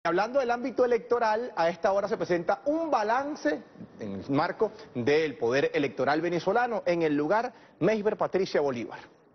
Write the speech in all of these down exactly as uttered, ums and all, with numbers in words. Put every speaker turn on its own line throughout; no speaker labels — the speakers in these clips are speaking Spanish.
Hablando del ámbito electoral, a esta hora se presenta un balance en el marco del poder electoral venezolano. En el lugar, Meisber Patricia Bolívar.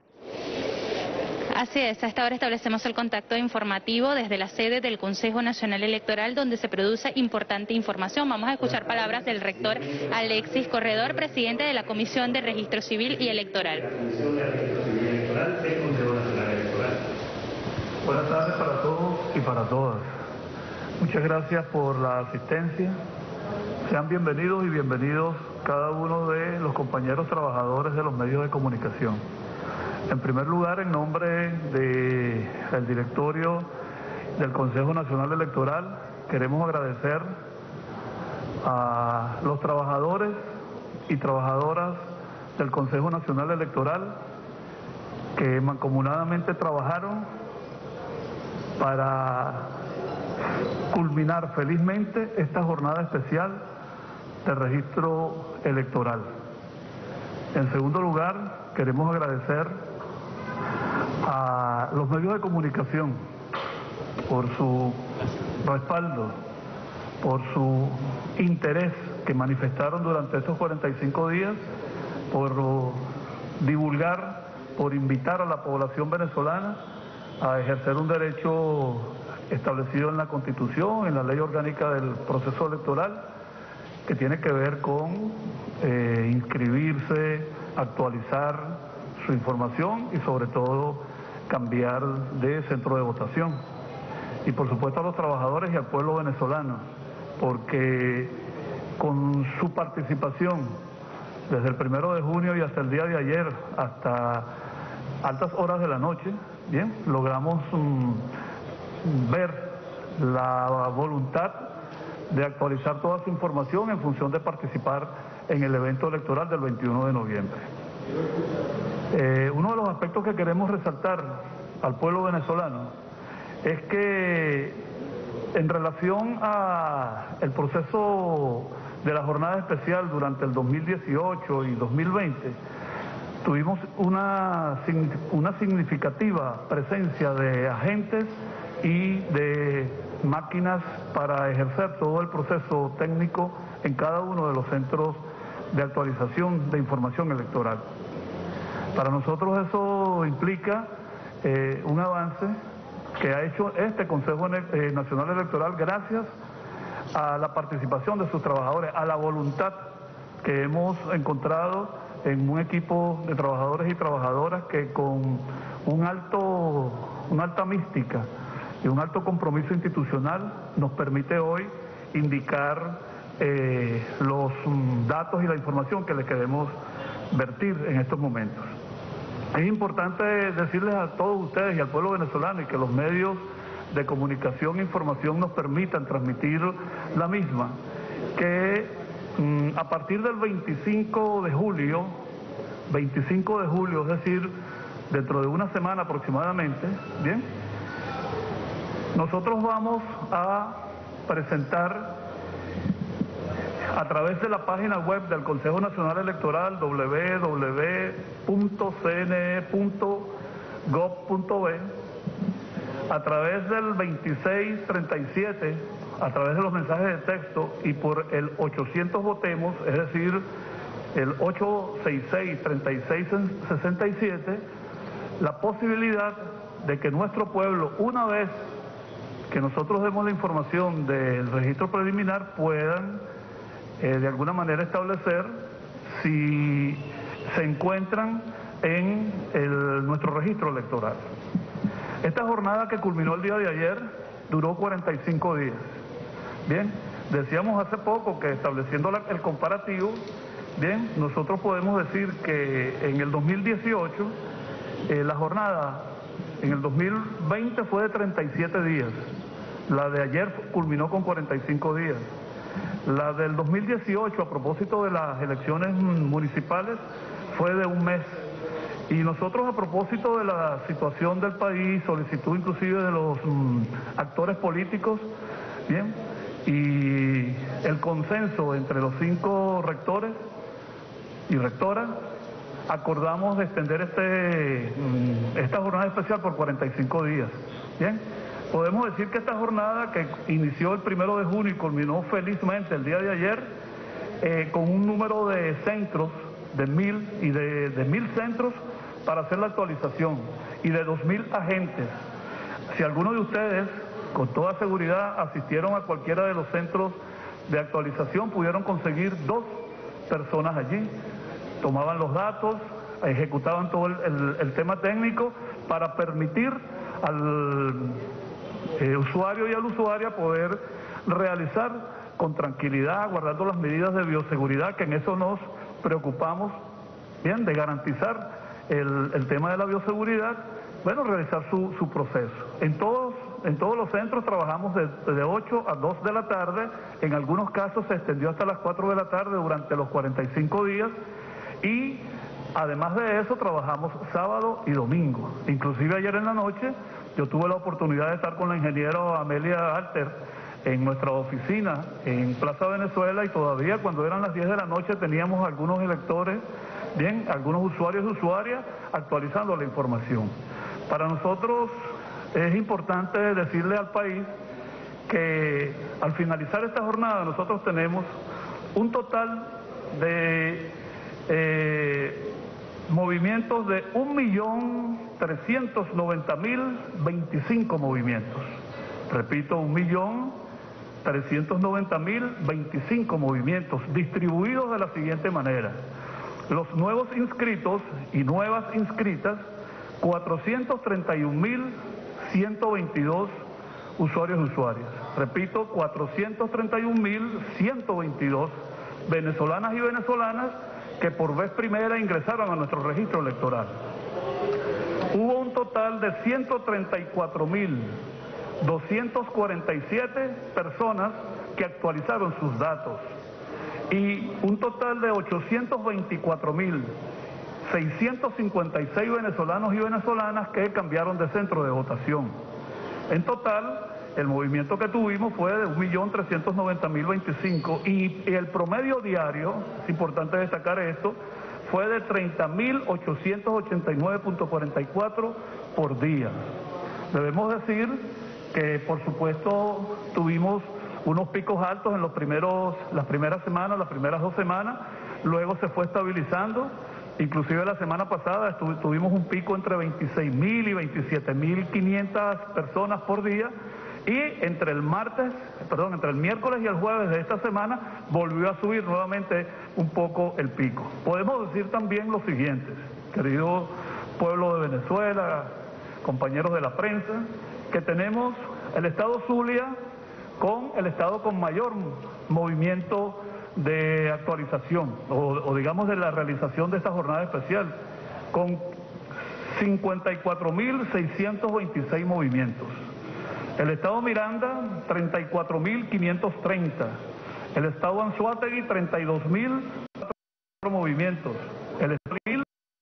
Así es, a esta hora establecemos el contacto informativo desde la sede del Consejo Nacional Electoral, donde se produce importante información. Vamos a escuchar palabras del rector Alexis Corredor, presidente de la Comisión de Registro Civil y Electoral.
La Comisión de Registro Civil y Electoral del Consejo Nacional Electoral.
Buenas tardes para todos y para todas. Muchas gracias por la asistencia. Sean bienvenidos y bienvenidos cada uno de los compañeros trabajadores de los medios de comunicación. En primer lugar, en nombre del directorio del Consejo Nacional Electoral, queremos agradecer a los trabajadores y trabajadoras del Consejo Nacional Electoral que mancomunadamente trabajaron para culminar felizmente esta jornada especial de registro electoral. En segundo lugar, queremos agradecer a los medios de comunicación por su respaldo, por su interés que manifestaron durante estos cuarenta y cinco días, por divulgar, por invitar a la población venezolana a ejercer un derecho establecido en la Constitución, en la Ley Orgánica del Proceso Electoral, que tiene que ver con eh, inscribirse, actualizar su información y sobre todo cambiar de centro de votación. Y por supuesto a los trabajadores y al pueblo venezolano, porque con su participación desde el primero de junio y hasta el día de ayer, hasta altas horas de la noche, bien, logramos um, ver la voluntad de actualizar toda su información en función de participar en el evento electoral del veintiuno de noviembre. Eh, uno de los aspectos que queremos resaltar al pueblo venezolano es que en relación al proceso de la jornada especial durante el dos mil dieciocho y dos mil veinte, tuvimos una, una significativa presencia de agentes y de máquinas para ejercer todo el proceso técnico en cada uno de los centros de actualización de información electoral. Para nosotros eso implica eh, un avance que ha hecho este Consejo Nacional Electoral gracias a la participación de sus trabajadores, a la voluntad que hemos encontrado en un equipo de trabajadores y trabajadoras que con un alto, una alta mística y un alto compromiso institucional nos permite hoy indicar eh, los um, datos y la información que le queremos vertir en estos momentos. Es importante decirles a todos ustedes y al pueblo venezolano y que los medios de comunicación e información nos permitan transmitir la misma, que um, a partir del veinticinco de julio, veinticinco de julio, es decir, dentro de una semana aproximadamente, bien, nosotros vamos a presentar a través de la página web del Consejo Nacional Electoral doble u doble u doble u punto c n e punto gov punto b, a través del veintiséis treinta y siete, a través de los mensajes de texto y por el ochocientos votemos, es decir, el ocho seis seis, treinta y seis sesenta y siete, la posibilidad de que nuestro pueblo, una vez que nosotros demos la información del registro preliminar, puedan eh, de alguna manera establecer si se encuentran en el, nuestro registro electoral. Esta jornada que culminó el día de ayer duró cuarenta y cinco días. Bien, decíamos hace poco que estableciendo la, el comparativo, bien, nosotros podemos decir que en el dos mil dieciocho eh, la jornada en el dos mil veinte fue de treinta y siete días, la de ayer culminó con cuarenta y cinco días. La del dos mil dieciocho, a propósito de las elecciones municipales, fue de un mes. Y nosotros, a propósito de la situación del país, solicitud inclusive de los mm, actores políticos, bien, y el consenso entre los cinco rectores y rectoras, acordamos de extender este, esta jornada especial por cuarenta y cinco días, ¿bien? Podemos decir que esta jornada, que inició el primero de junio y culminó felizmente el día de ayer, eh, con un número de centros, de mil y de, de mil centros para hacer la actualización, y de dos mil agentes. Si alguno de ustedes, con toda seguridad, asistieron a cualquiera de los centros de actualización, pudieron conseguir dos personas allí, tomaban los datos, ejecutaban todo el, el, el tema técnico para permitir al eh, usuario y a la usuaria poder realizar con tranquilidad, guardando las medidas de bioseguridad, que en eso nos preocupamos, bien, de garantizar el, el tema de la bioseguridad, bueno, realizar su, su proceso. En todos, en todos los centros trabajamos de, de ocho a dos de la tarde, en algunos casos se extendió hasta las cuatro de la tarde durante los cuarenta y cinco días, y además de eso trabajamos sábado y domingo. Inclusive ayer en la noche yo tuve la oportunidad de estar con la ingeniera Amelia Alter en nuestra oficina en Plaza Venezuela, y todavía cuando eran las diez de la noche teníamos algunos electores, bien, algunos usuarios y usuarias actualizando la información. Para nosotros es importante decirle al país que al finalizar esta jornada nosotros tenemos un total de eh, movimientos de un millón trescientos noventa mil veinticinco movimientos. Repito, un millón trescientos noventa mil veinticinco movimientos distribuidos de la siguiente manera. Los nuevos inscritos y nuevas inscritas, cuatrocientos treinta y un mil ciento veintidós usuarios y usuarias. Repito, cuatrocientos treinta y un mil ciento veintidós venezolanas y venezolanas que por vez primera ingresaron a nuestro registro electoral. Hubo un total de ciento treinta y cuatro mil doscientas cuarenta y siete personas que actualizaron sus datos y un total de ochocientos veinticuatro mil seiscientos cincuenta y seis venezolanos y venezolanas que cambiaron de centro de votación. En total, el movimiento que tuvimos fue de un millón trescientos noventa mil veinticinco, y el promedio diario, es importante destacar esto, fue de treinta mil ochocientos ochenta y nueve punto cuarenta y cuatro por día. Debemos decir que, por supuesto, tuvimos unos picos altos en los primeros, las primeras semanas, las primeras dos semanas, luego se fue estabilizando. Inclusive la semana pasada tuvimos un pico entre veintiséis mil y veintisiete mil quinientas personas por día, y entre el martes, perdón, entre el miércoles y el jueves de esta semana volvió a subir nuevamente un poco el pico. Podemos decir también lo siguiente, querido pueblo de Venezuela, compañeros de la prensa, que tenemos el estado Zulia con el estado con mayor movimiento de actualización, o, o digamos de la realización de esta jornada especial, con cincuenta y cuatro mil seiscientos veintiséis movimientos. El estado Miranda, treinta y cuatro mil quinientos treinta. El estado Anzoátegui, treinta y dos mil movimientos. El estado Mil,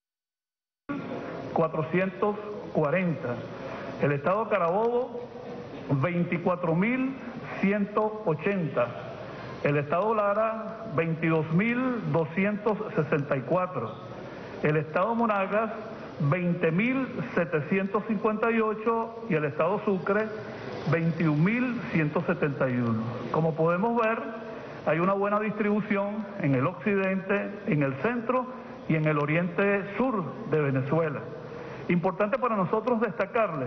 cuatrocientos cuarenta. El estado Carabobo, veinticuatro mil ciento ochenta. El estado Lara, veintidós mil doscientos sesenta y cuatro. El estado Monagas, veinte mil setecientos cincuenta y ocho, y el estado Sucre, veintiún mil ciento setenta y uno. Como podemos ver, hay una buena distribución en el occidente, en el centro y en el oriente sur de Venezuela. Importante para nosotros destacarles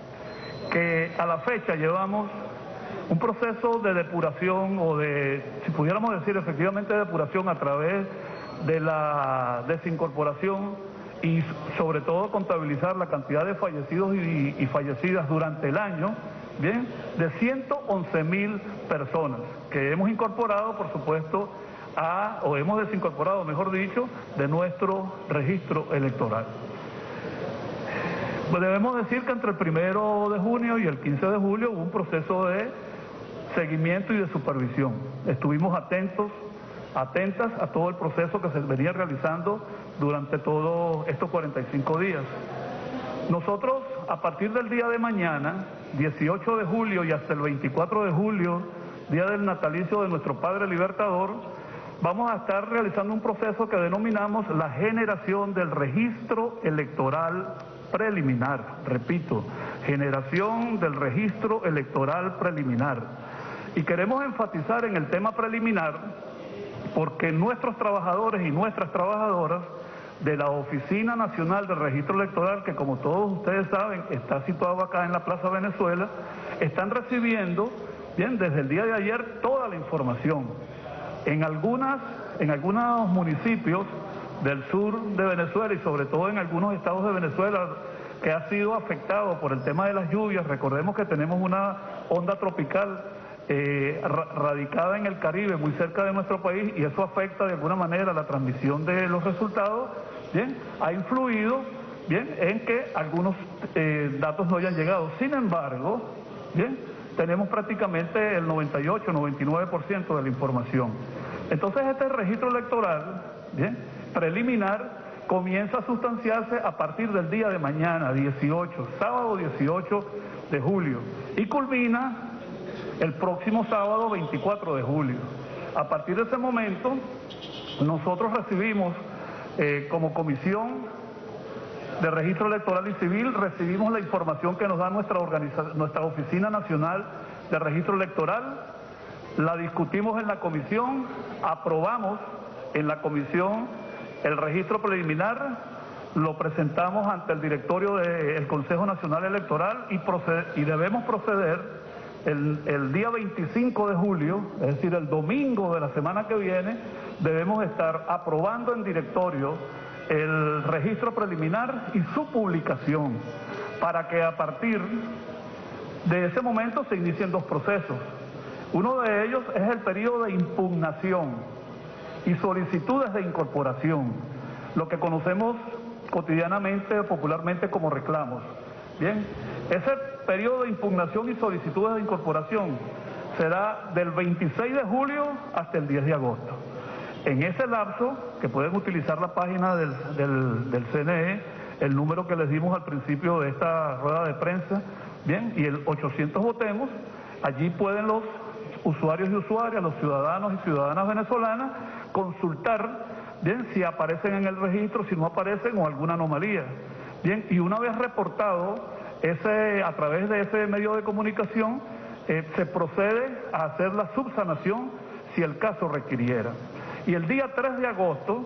que a la fecha llevamos un proceso de depuración, o de, si pudiéramos decir efectivamente depuración, a través de la desincorporación y sobre todo contabilizar la cantidad de fallecidos y, y fallecidas durante el año, bien, de ciento once mil personas que hemos incorporado, por supuesto, a, o hemos desincorporado, mejor dicho, de nuestro registro electoral. Pues debemos decir que entre el primero de junio y el quince de julio hubo un proceso de seguimiento y de supervisión. Estuvimos atentos, atentas a todo el proceso que se venía realizando durante todos estos cuarenta y cinco días. Nosotros, a partir del día de mañana, dieciocho de julio, y hasta el veinticuatro de julio, día del natalicio de nuestro Padre Libertador, vamos a estar realizando un proceso que denominamos la generación del registro electoral preliminar. Repito, generación del registro electoral preliminar. Y queremos enfatizar en el tema preliminar porque nuestros trabajadores y nuestras trabajadoras de la Oficina Nacional del Registro Electoral, que como todos ustedes saben está situado acá en la Plaza Venezuela, están recibiendo, bien, desde el día de ayer toda la información. En algunas, en algunos municipios del sur de Venezuela y sobre todo en algunos estados de Venezuela que ha sido afectado por el tema de las lluvias, recordemos que tenemos una onda tropical eh, radicada en el Caribe, muy cerca de nuestro país, y eso afecta de alguna manera la transmisión de los resultados, bien, ha influido, bien, en que algunos eh, datos no hayan llegado. Sin embargo, bien, tenemos prácticamente el noventa y ocho, noventa y nueve por ciento de la información. Entonces este registro electoral, bien, preliminar, comienza a sustanciarse a partir del día de mañana, dieciocho, sábado dieciocho de julio, y culmina el próximo sábado veinticuatro de julio. A partir de ese momento, nosotros recibimos, eh, como Comisión de Registro Electoral y Civil, recibimos la información que nos da nuestra, organiza- nuestra Oficina Nacional de Registro Electoral, la discutimos en la comisión, aprobamos en la comisión el registro preliminar, lo presentamos ante el directorio del Consejo Nacional Electoral y, proced- y debemos proceder el, el día veinticinco de julio, es decir, el domingo de la semana que viene, debemos estar aprobando en directorio el registro preliminar y su publicación, para que a partir de ese momento se inicien dos procesos. Uno de ellos es el periodo de impugnación y solicitudes de incorporación, lo que conocemos cotidianamente o popularmente como reclamos. Bien, ese periodo de impugnación y solicitudes de incorporación será del veintiséis de julio hasta el diez de agosto. En ese lapso, que pueden utilizar la página del, del, del C N E, el número que les dimos al principio de esta rueda de prensa, bien, y el ochocientos Votemos, allí pueden los usuarios y usuarias, los ciudadanos y ciudadanas venezolanas, consultar, bien, si aparecen en el registro, si no aparecen o alguna anomalía. Bien, y una vez reportado ese, a través de ese medio de comunicación, eh, se procede a hacer la subsanación si el caso requiriera. Y el día tres de agosto,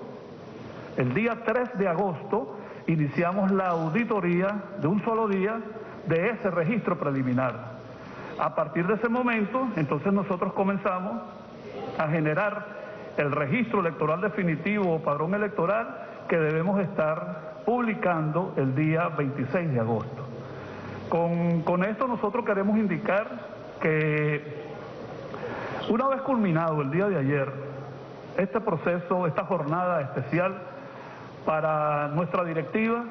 el día tres de agosto, iniciamos la auditoría de un solo día de ese registro preliminar. A partir de ese momento, entonces nosotros comenzamos a generar el registro electoral definitivo o padrón electoral que debemos estar publicando el día veintiséis de agosto. Con, con esto nosotros queremos indicar que una vez culminado el día de ayer, este proceso, esta jornada especial para nuestra directiva,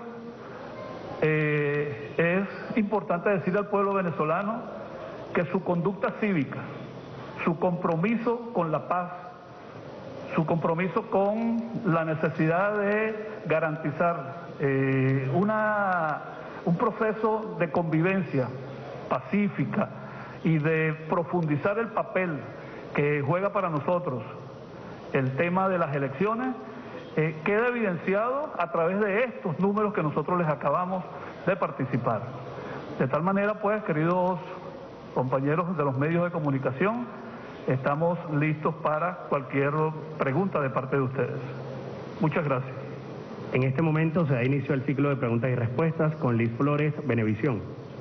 eh, es importante decirle al pueblo venezolano que su conducta cívica, su compromiso con la paz, su compromiso con la necesidad de garantizar eh, una, un proceso de convivencia pacífica y de profundizar el papel que juega para nosotros el tema de las elecciones, eh, queda evidenciado a través de estos números que nosotros les acabamos de participar. De tal manera, pues, queridos compañeros de los medios de comunicación, estamos listos para cualquier pregunta de parte de ustedes. Muchas gracias.
En este momento se da inicio al ciclo de preguntas y respuestas con Liz Flores, Venevisión.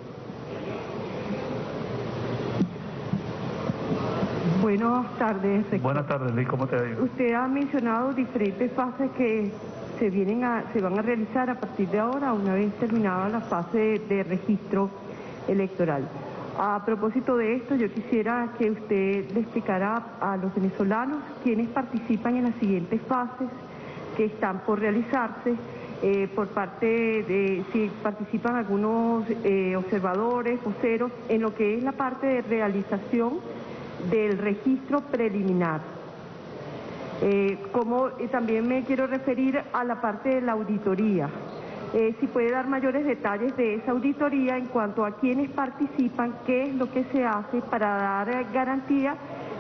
Buenas tardes, rector.
Buenas tardes, Liz, ¿cómo te ha ido?
Usted ha mencionado diferentes fases que se vienen a, se van a realizar a partir de ahora, una vez terminada la fase de, de registro electoral. A propósito de esto, yo quisiera que usted le explicara a los venezolanos quiénes participan en las siguientes fases que están por realizarse, eh, por parte de si participan algunos eh, observadores, voceros, en lo que es la parte de realización del registro preliminar. Eh, como eh, también me quiero referir a la parte de la auditoría. Eh, si puede dar mayores detalles de esa auditoría en cuanto a quiénes participan, qué es lo que se hace para dar garantía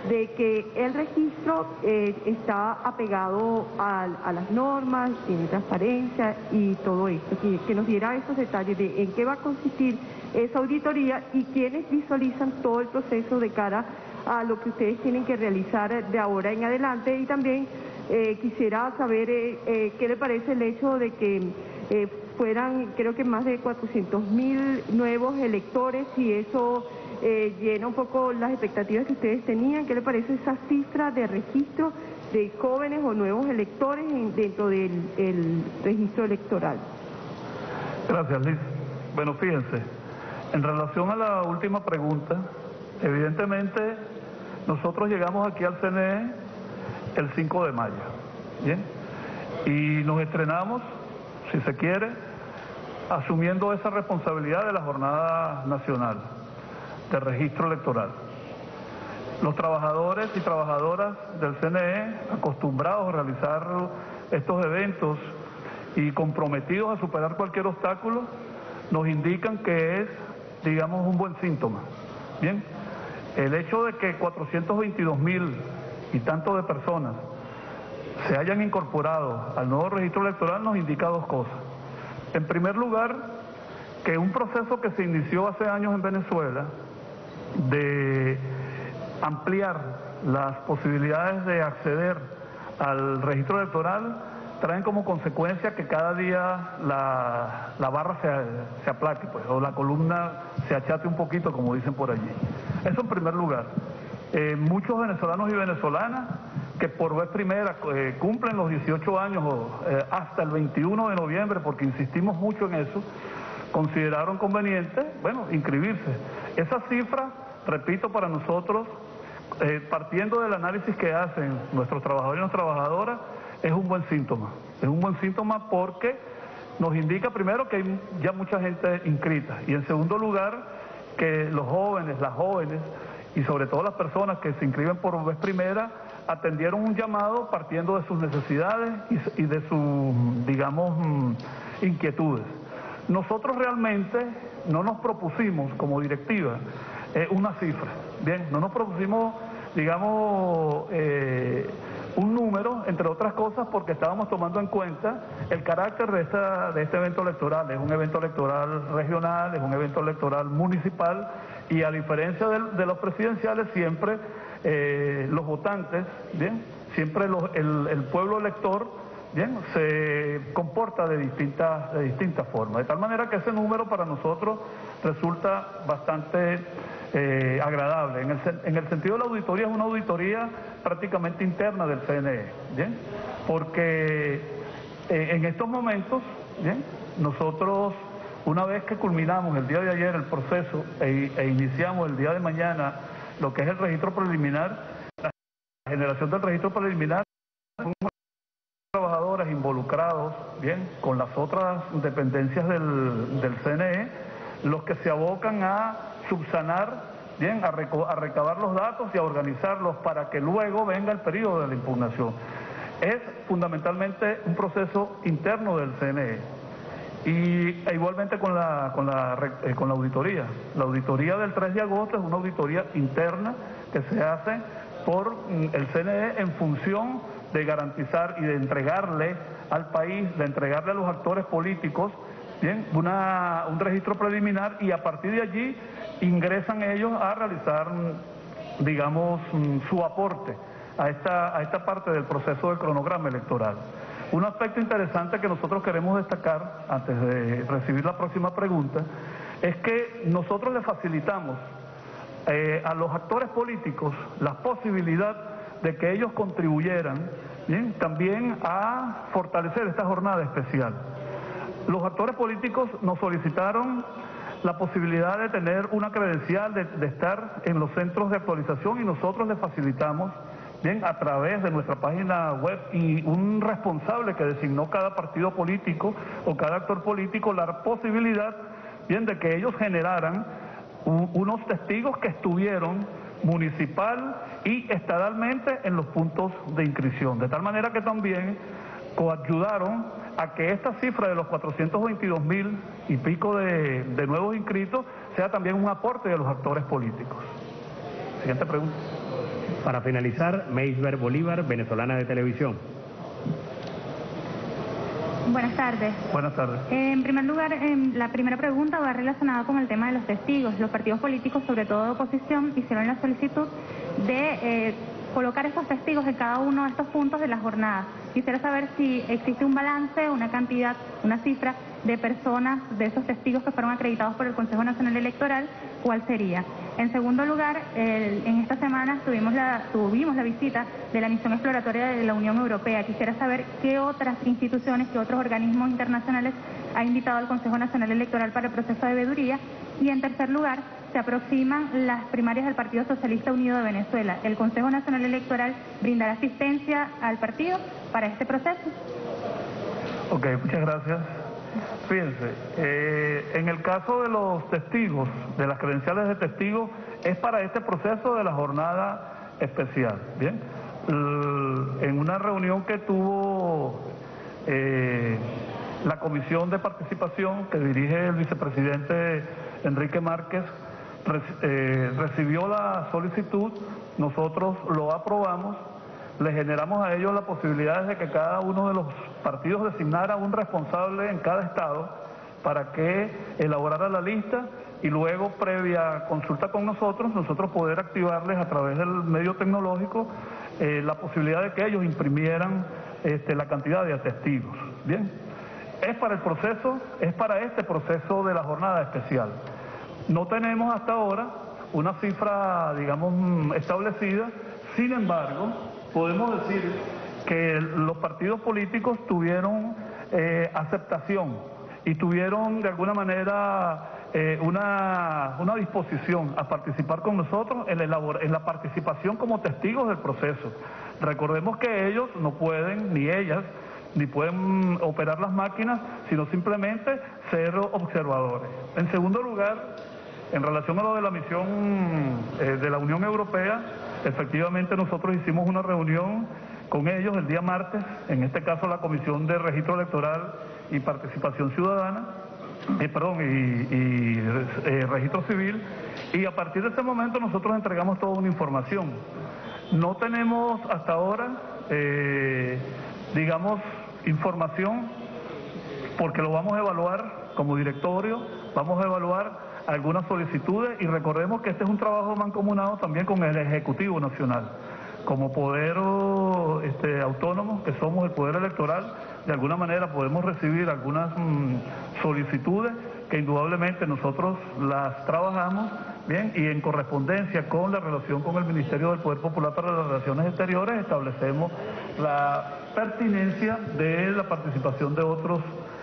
de que el registro eh, está apegado a, a las normas, tiene transparencia y todo esto, que, que nos diera esos detalles de en qué va a consistir esa auditoría y quiénes visualizan todo el proceso de cara a lo que ustedes tienen que realizar de ahora en adelante. Y también eh, quisiera saber eh, eh, qué le parece el hecho de que eh, fueran, creo que más de cuatrocientos mil nuevos electores, y eso eh, llena un poco las expectativas que ustedes tenían. ¿Qué le parece esa cifra de registro de jóvenes o nuevos electores en, dentro del el registro electoral?
Gracias, Liz. Bueno, fíjense, en relación a la última pregunta, evidentemente nosotros llegamos aquí al C N E el cinco de mayo, ¿bien? Y nos estrenamos, si se quiere, asumiendo esa responsabilidad de la Jornada Nacional de Registro Electoral. Los trabajadores y trabajadoras del C N E, acostumbrados a realizar estos eventos y comprometidos a superar cualquier obstáculo, nos indican que es, digamos, un buen síntoma. Bien, el hecho de que cuatrocientos veintidós mil y tanto de personas se hayan incorporado al nuevo registro electoral nos indica dos cosas. En primer lugar, que un proceso que se inició hace años en Venezuela de ampliar las posibilidades de acceder al registro electoral traen como consecuencia que cada día la, la barra se, se aplaque, pues, o la columna se achate un poquito, como dicen por allí. Eso en primer lugar. Eh, muchos venezolanos y venezolanas que por vez primera eh, cumplen los dieciocho años eh, hasta el veintiuno de noviembre, porque insistimos mucho en eso, consideraron conveniente, bueno, inscribirse. Esa cifra, repito, para nosotros, eh, partiendo del análisis que hacen nuestros trabajadores y nuestras trabajadoras, es un buen síntoma. Es un buen síntoma porque nos indica primero que hay ya mucha gente inscrita, y en segundo lugar que los jóvenes, las jóvenes y sobre todo las personas que se inscriben por vez primera atendieron un llamado partiendo de sus necesidades y, y de sus, digamos, inquietudes. Nosotros realmente no nos propusimos como directiva eh, una cifra, bien, no nos propusimos, digamos, eh, un número, entre otras cosas, porque estábamos tomando en cuenta el carácter de, esta, de este evento electoral. Es un evento electoral regional, es un evento electoral municipal, y a diferencia de, de los presidenciales, siempre eh, los votantes, bien, siempre los, el, el pueblo elector, bien, se comporta de distintas, de distintas formas. De tal manera que ese número para nosotros resulta bastante Eh, agradable. En el, en el sentido de la auditoría, es una auditoría prácticamente interna del C N E, ¿bien? Porque eh, en estos momentos, ¿bien?, nosotros, una vez que culminamos el día de ayer el proceso e, e iniciamos el día de mañana lo que es el registro preliminar, la generación del registro preliminar, son trabajadores involucrados, bien, con las otras dependencias del, del C N E, los que se abocan a subsanar, bien, a, reco a recabar los datos y a organizarlos para que luego venga el periodo de la impugnación. Es fundamentalmente un proceso interno del C N E, y e igualmente con la, con, la, eh, con la auditoría. La auditoría del tres de agosto es una auditoría interna que se hace por el C N E en función de garantizar y de entregarle al país, de entregarle a los actores políticos, bien, una, un registro preliminar, y a partir de allí ingresan ellos a realizar, digamos, su aporte a esta, a esta parte del proceso del cronograma electoral. Un aspecto interesante que nosotros queremos destacar, antes de recibir la próxima pregunta, es que nosotros le facilitamos eh, a los actores políticos la posibilidad de que ellos contribuyeran, bien, también a fortalecer esta jornada especial. Los actores políticos nos solicitaron la posibilidad de tener una credencial, de, de estar en los centros de actualización, y nosotros les facilitamos, bien, a través de nuestra página web, y un responsable que designó cada partido político o cada actor político, la posibilidad, bien, de que ellos generaran un, unos testigos que estuvieron municipal y estadalmente en los puntos de inscripción, de tal manera que también coayudaron a que esta cifra de los cuatrocientos veintidós mil y pico de, de nuevos inscritos sea también un aporte de los actores políticos. Siguiente pregunta.
Para finalizar, Meisber Bolívar, venezolana de televisión.
Buenas tardes.
Buenas tardes.
Eh, en primer lugar, eh, la primera pregunta va relacionada con el tema de los testigos. Los partidos políticos, sobre todo de oposición, hicieron la solicitud de eh, colocar estos testigos en cada uno de estos puntos de la jornada. Quisiera saber si existe un balance, una cantidad, una cifra de personas, de esos testigos que fueron acreditados por el Consejo Nacional Electoral, ¿cuál sería? En segundo lugar, el, en esta semana tuvimos la, tuvimos la visita de la misión exploratoria de la Unión Europea. Quisiera saber qué otras instituciones, qué otros organismos internacionales ha invitado al Consejo Nacional Electoral para el proceso de veeduría. Y en tercer lugar, se aproximan las primarias del Partido Socialista Unido de Venezuela. ¿El Consejo Nacional Electoral brindará asistencia al partido para este proceso?
Ok, muchas gracias. Fíjense, eh, en el caso de los testigos, de las credenciales de testigos, es para este proceso de la jornada especial. Bien, L en una reunión que tuvo eh, la Comisión de Participación que dirige el vicepresidente Enrique Márquez, re eh, recibió la solicitud, nosotros lo aprobamos, le generamos a ellos la posibilidad de que cada uno de los partidos designara un responsable en cada estado para que elaborara la lista y luego, previa consulta con nosotros, nosotros poder activarles a través del medio tecnológico eh, la posibilidad de que ellos imprimieran este, la cantidad de testigos. Bien, es para el proceso, es para este proceso de la jornada especial. No tenemos hasta ahora una cifra, digamos, establecida, sin embargo, podemos decir que los partidos políticos tuvieron eh, aceptación y tuvieron de alguna manera eh, una, una disposición a participar con nosotros en la, en la participación como testigos del proceso. Recordemos que ellos no pueden, ni ellas, ni pueden operar las máquinas, sino simplemente ser observadores. En segundo lugar, en relación a lo de la misión eh, de la Unión Europea, efectivamente nosotros hicimos una reunión con ellos el día martes, en este caso la Comisión de Registro Electoral y Participación Ciudadana, eh, perdón, y, y eh, Registro Civil, y a partir de ese momento nosotros entregamos toda una información. No tenemos hasta ahora, eh, digamos, información, porque lo vamos a evaluar como directorio, vamos a evaluar algunas solicitudes y recordemos que este es un trabajo mancomunado también con el Ejecutivo Nacional. Como poder este, autónomo que somos el poder electoral, de alguna manera podemos recibir algunas mmm, solicitudes que indudablemente nosotros las trabajamos bien y en correspondencia con la relación con el Ministerio del Poder Popular para las Relaciones Exteriores establecemos la pertinencia de la participación de otros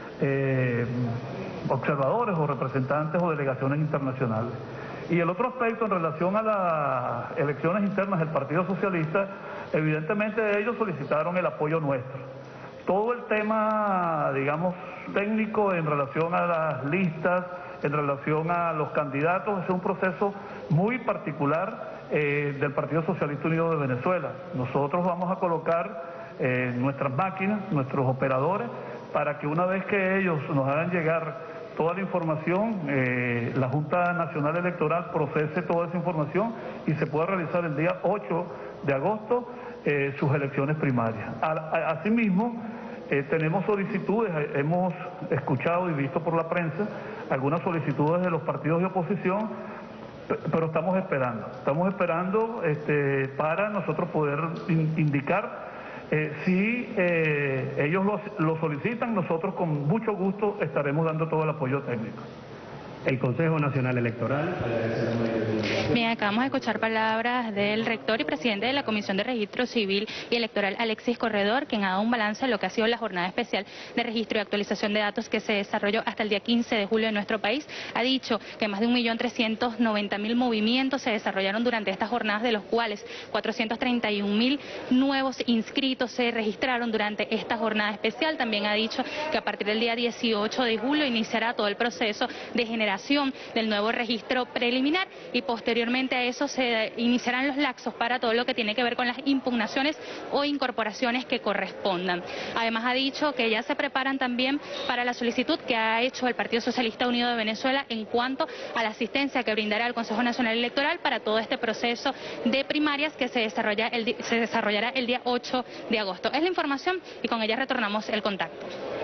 eh, observadores o representantes o delegaciones internacionales. Y el otro aspecto en relación a las elecciones internas del Partido Socialista, evidentemente ellos solicitaron el apoyo nuestro. Todo el tema, digamos, técnico en relación a las listas, en relación a los candidatos, es un proceso muy particular eh, del Partido Socialista Unido de Venezuela. Nosotros vamos a colocar eh, nuestras máquinas, nuestros operadores, para que una vez que ellos nos hagan llegar toda la información, eh, la Junta Nacional Electoral procese toda esa información y se pueda realizar el día ocho de agosto eh, sus elecciones primarias. A, a, asimismo, eh, tenemos solicitudes, hemos escuchado y visto por la prensa algunas solicitudes de los partidos de oposición, pero estamos esperando, estamos esperando este, para nosotros poder in, indicar Eh, si eh, ellos lo, lo solicitan, nosotros con mucho gusto estaremos dando todo el apoyo técnico.
El Consejo Nacional Electoral.
Bien, acabamos de escuchar palabras del rector y presidente de la Comisión de Registro Civil y Electoral, Alexis Corredor, quien ha dado un balance de lo que ha sido la jornada especial de registro y actualización de datos que se desarrolló hasta el día quince de julio en nuestro país. Ha dicho que más de un millón trescientos noventa mil movimientos se desarrollaron durante estas jornadas, de los cuales cuatrocientos treinta y un mil nuevos inscritos se registraron durante esta jornada especial. También ha dicho que a partir del día dieciocho de julio iniciará todo el proceso de generación elaboración del nuevo registro preliminar y posteriormente a eso se iniciarán los lapsos para todo lo que tiene que ver con las impugnaciones o incorporaciones que correspondan. Además ha dicho que ya se preparan también para la solicitud que ha hecho el Partido Socialista Unido de Venezuela en cuanto a la asistencia que brindará el Consejo Nacional Electoral para todo este proceso de primarias que se, desarrolla el, se desarrollará el día ocho de agosto. Es la información y con ella retornamos el contacto.